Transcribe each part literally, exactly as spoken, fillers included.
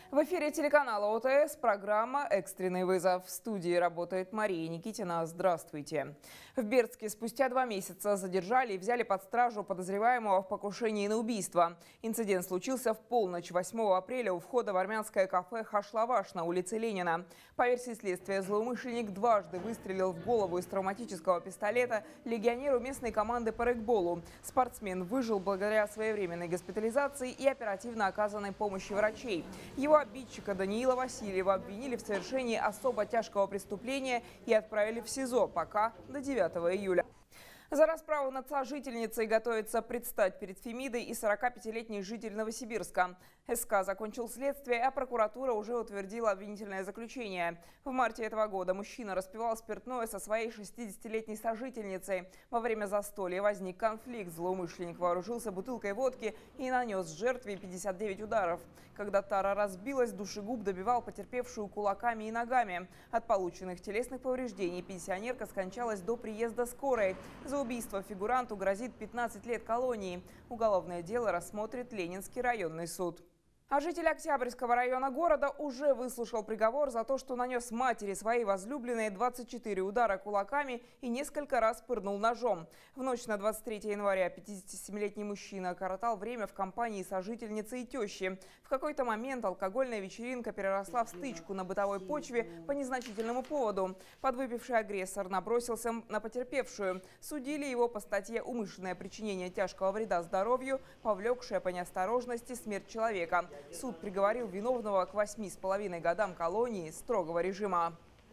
В эфире телеканала О Тэ Эс программа «Экстренный вызов». В студии работает Мария Никитина. Здравствуйте. В Бердске спустя два месяца задержали и взяли под стражу подозреваемого в покушении на убийство. Инцидент случился в полночь восьмого апреля у входа в армянское кафе «Хашлаваш» на улице Ленина. По версии следствия, злоумышленник дважды выстрелил в голову из травматического пистолета легионеру местной команды по регболу. Спортсмен выжил благодаря своевременной госпитализации и оперативно оказанной помощи врачей. Его обидчика Даниила Васильева обвинили в совершении особо тяжкого преступления и отправили в СИЗО пока до девятого июля. За расправу над сожительницей готовится предстать перед Фемидой и сорокапятилетний житель Новосибирска. СК закончил следствие, а прокуратура уже утвердила обвинительное заключение. В марте этого года мужчина распивал спиртное со своей шестидесятилетней сожительницей. Во время застолья возник конфликт. Злоумышленник вооружился бутылкой водки и нанес жертве пятьдесят девять ударов. Когда тара разбилась, душегуб добивал потерпевшую кулаками и ногами. От полученных телесных повреждений пенсионерка скончалась до приезда скорой. За убийство фигуранту грозит пятнадцать лет колонии. Уголовное дело рассмотрит Ленинский районный суд. А житель Октябрьского района города уже выслушал приговор за то, что нанес матери своей возлюбленной двадцать четыре удара кулаками и несколько раз пырнул ножом. В ночь на двадцать третье января пятидесятисемилетний мужчина коротал время в компании сожительницы и тещи. В какой-то момент алкогольная вечеринка переросла в стычку на бытовой почве по незначительному поводу. Подвыпивший агрессор набросился на потерпевшую. Судили его по статье «Умышленное причинение тяжкого вреда здоровью, повлекшее по неосторожности смерть человека». Суд приговорил виновного к восьми с половиной годам колонии строгого режима.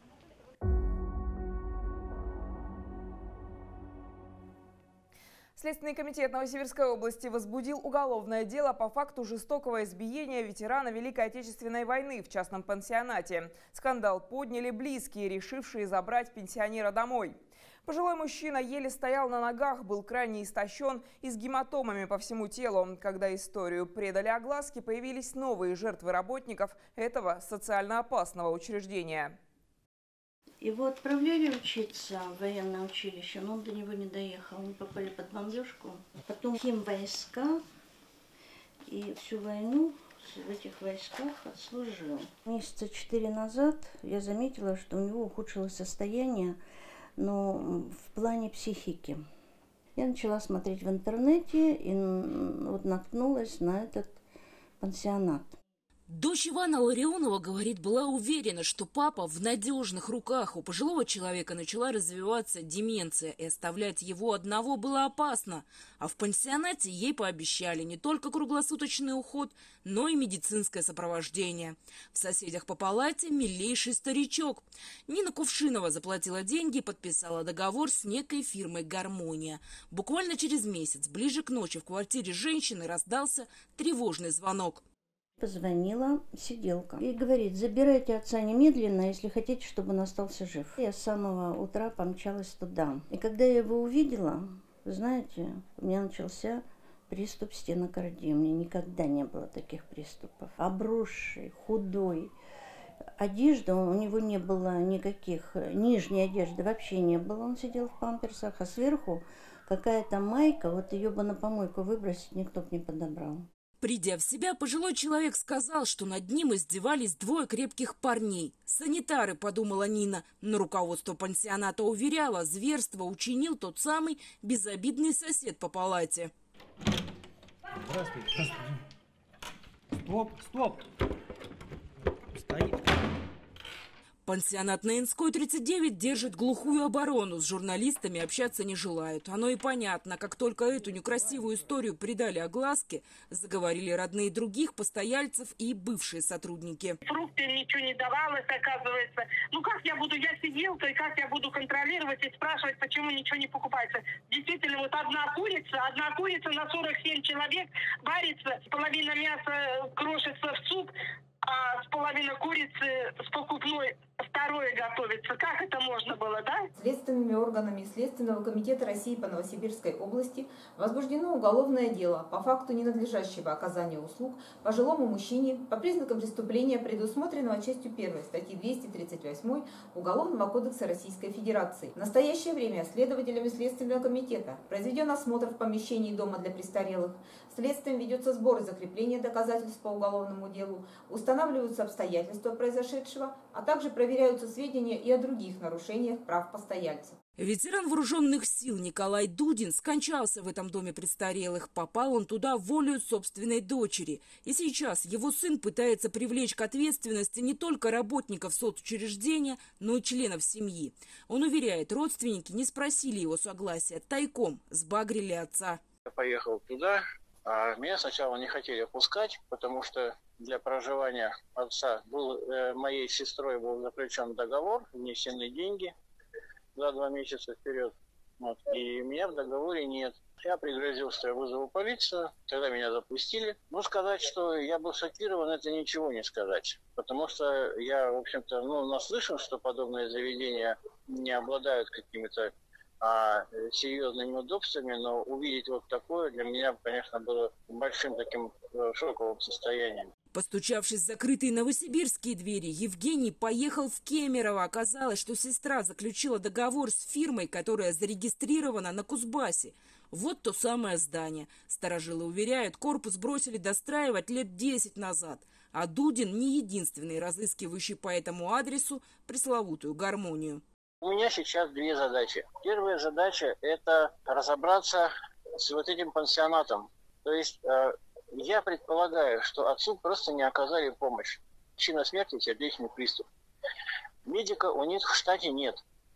Следственный комитет Новосибирской области возбудил уголовное дело по факту жестокого избиения ветерана Великой Отечественной войны в частном пансионате. Скандал подняли близкие, решившие забрать пенсионера домой. Пожилой мужчина еле стоял на ногах, был крайне истощен и с гематомами по всему телу. Когда историю предали огласке, появились новые жертвы работников этого социально опасного учреждения. Его отправляли учиться в военное училище, но он до него не доехал. Мы попали под бомбежку. Потом химвойска, и всю войну в этих войсках отслужил. Месяца четыре назад я заметила, что у него ухудшилось состояние, но в плане психики. Я начала смотреть в интернете и вот наткнулась на этот пансионат. Дочь Ивана Ларионова, говорит, была уверена, что папа в надежных руках. У пожилого человека начала развиваться деменция, и оставлять его одного было опасно. А в пансионате ей пообещали не только круглосуточный уход, но и медицинское сопровождение. В соседях по палате милейший старичок. Нина Кувшинова заплатила деньги и подписала договор с некой фирмой «Гармония». Буквально через месяц, ближе к ночи, в квартире женщины раздался тревожный звонок. Позвонила сиделка и говорит: забирайте отца немедленно, если хотите, чтобы он остался жив. Я с самого утра помчалась туда. И когда я его увидела, вы знаете, у меня начался приступ стенокардии. У меня никогда не было таких приступов. Обросший, худой. Одежда у него не было никаких, нижней одежды вообще не было. Он сидел в памперсах, а сверху какая-то майка, вот ее бы на помойку выбросить никто бы не подобрал. Придя в себя, пожилой человек сказал, что над ним издевались двое крепких парней. «Санитары», — подумала Нина, но руководство пансионата уверяло, зверство учинил тот самый безобидный сосед по палате. Здравствуйте. Здравствуйте. Стоп, стоп. Стоит. Пансионат на Инской, тридцать девять, держит глухую оборону. С журналистами общаться не желают. Оно и понятно. Как только эту некрасивую историю придали огласке, заговорили родные других постояльцев и бывшие сотрудники. Фрукты ничего не давалось, оказывается. Ну как я буду, я сиделка, и как я буду контролировать и спрашивать, почему ничего не покупается. Действительно, вот одна курица, одна курица на сорок семь человек варится, половина мяса крошится в суп, а с половиной курицы с покупной второе готовится. Как это можно было, да? Следственными органами Следственного комитета России по Новосибирской области возбуждено уголовное дело по факту ненадлежащего оказания услуг пожилому мужчине по признакам преступления, предусмотренного частью первой статьи двести тридцать восемь Уголовного кодекса Российской Федерации. В настоящее время следователями Следственного комитета произведен осмотр в помещении дома для престарелых. Следствием ведется сбор и закрепление доказательств по уголовному делу, устанавливаются обстоятельства произошедшего, а также проверяются сведения и о других нарушениях прав постояльцев. Ветеран вооруженных сил Николай Дудин скончался в этом доме престарелых. Попал он туда волею собственной дочери. И сейчас его сын пытается привлечь к ответственности не только работников соцучреждения, но и членов семьи. Он уверяет, родственники не спросили его согласия, тайком сбагрили отца. Я поехал туда, а меня сначала не хотели пускать, потому что для проживания отца был, э, моей сестрой был заключен договор, внесены деньги за два месяца вперед. Вот, и меня в договоре нет. Я пригрозил, что я вызову полицию, тогда меня запустили. Ну, сказать, что я был шокирован, это ничего не сказать. Потому что я, в общем-то, ну, наслышан, что подобные заведения не обладают какими-то а, серьезными удобствами, но увидеть вот такое для меня, конечно, было большим таким шоковым состоянием. Постучавшись в закрытые новосибирские двери, Евгений поехал в Кемерово. Оказалось, что сестра заключила договор с фирмой, которая зарегистрирована на Кузбассе. Вот то самое здание. Старожилы уверяют, корпус бросили достраивать лет десять назад. А Дудин не единственный, разыскивающий по этому адресу пресловутую гармонию. У меня сейчас две задачи. Первая задача – это разобраться с вот этим пансионатом. То есть э, я предполагаю, что отцу просто не оказали помощь. Причина смерти – сердечный приступ. Медика у них в штате нет.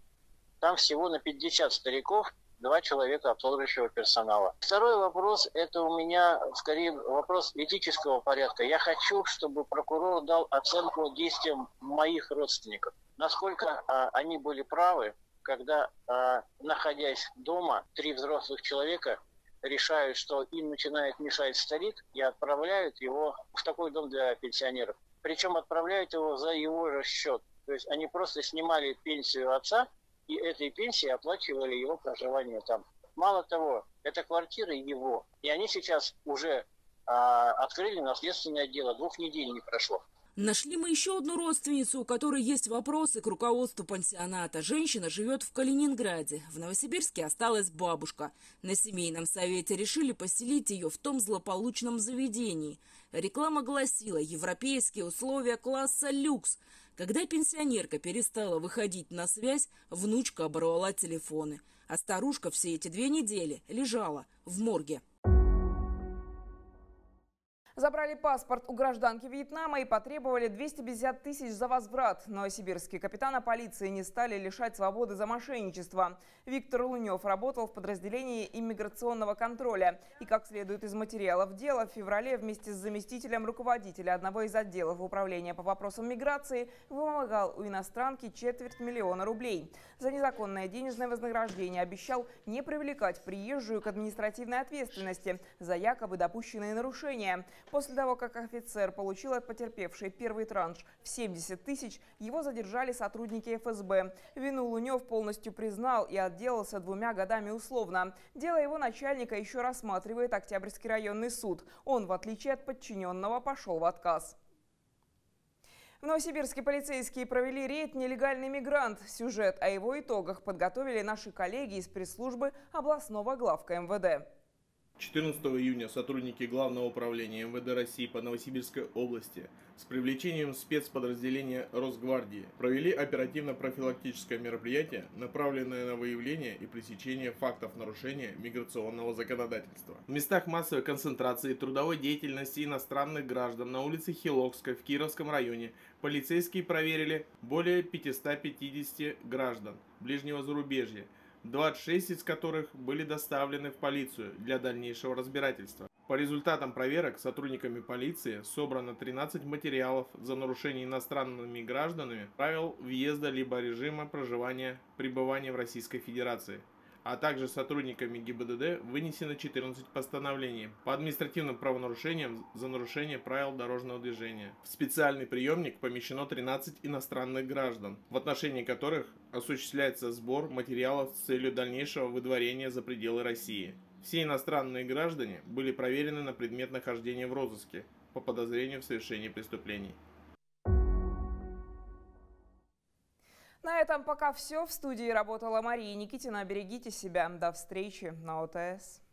Там всего на пятьдесят стариков два человека обслуживающего персонала. Второй вопрос – это у меня скорее вопрос этического порядка. Я хочу, чтобы прокурор дал оценку действиям моих родственников. Насколько а, они были правы, когда, а, находясь дома, три взрослых человека решают, что им начинает мешать старик, и отправляют его в такой дом для пенсионеров. Причем отправляют его за его же счет. То есть они просто снимали пенсию отца, и этой пенсией оплачивали его проживание там. Мало того, это квартира его. И они сейчас уже а, открыли наследственное дело. Двух недель не прошло. Нашли мы еще одну родственницу, у которой есть вопросы к руководству пансионата. Женщина живет в Калининграде. В Новосибирске осталась бабушка. На семейном совете решили поселить ее в том злополучном заведении. Реклама гласила «Европейские условия класса люкс». Когда пенсионерка перестала выходить на связь, внучка оборвала телефоны. А старушка все эти две недели лежала в морге. Забрали паспорт у гражданки Вьетнама и потребовали двести пятьдесят тысяч за возврат. Новосибирские капитана полиции не стали лишать свободы за мошенничество. Виктор Лунев работал в подразделении иммиграционного контроля. И, как следует из материалов дела, в феврале вместе с заместителем руководителя одного из отделов управления по вопросам миграции вымогал у иностранки четверть миллиона рублей. За незаконное денежное вознаграждение обещал не привлекать приезжую к административной ответственности за якобы допущенные нарушения. После того, как офицер получил от потерпевшей первый транш в семьдесят тысяч, его задержали сотрудники эф эс бэ. Вину Лунев полностью признал и отделался двумя годами условно. Дело его начальника еще рассматривает Октябрьский районный суд. Он, в отличие от подчиненного, пошел в отказ. В Новосибирске полицейские провели рейд «Нелегальный мигрант». Сюжет о его итогах подготовили наши коллеги из пресс-службы областного главка эм вэ дэ. четырнадцатого июня сотрудники Главного управления эм вэ дэ России по Новосибирской области с привлечением спецподразделения Росгвардии провели оперативно-профилактическое мероприятие, направленное на выявление и пресечение фактов нарушения миграционного законодательства. В местах массовой концентрации трудовой деятельности иностранных граждан на улице Хилокской в Кировском районе полицейские проверили более пятисот пятидесяти граждан ближнего зарубежья, двадцать шесть из которых были доставлены в полицию для дальнейшего разбирательства. По результатам проверок сотрудниками полиции собрано тринадцать материалов за нарушение иностранными гражданами правил въезда либо режима проживания, пребывания в Российской Федерации. а также сотрудниками ГИБДД вынесено четырнадцать постановлений по административным правонарушениям за нарушение правил дорожного движения. В специальный приемник помещено тринадцать иностранных граждан, в отношении которых осуществляется сбор материалов с целью дальнейшего выдворения за пределы России. Все иностранные граждане были проверены на предмет нахождения в розыске по подозрению в совершении преступлений. На этом пока все. В студии работала Мария Никитина. Берегите себя. До встречи на ОТС.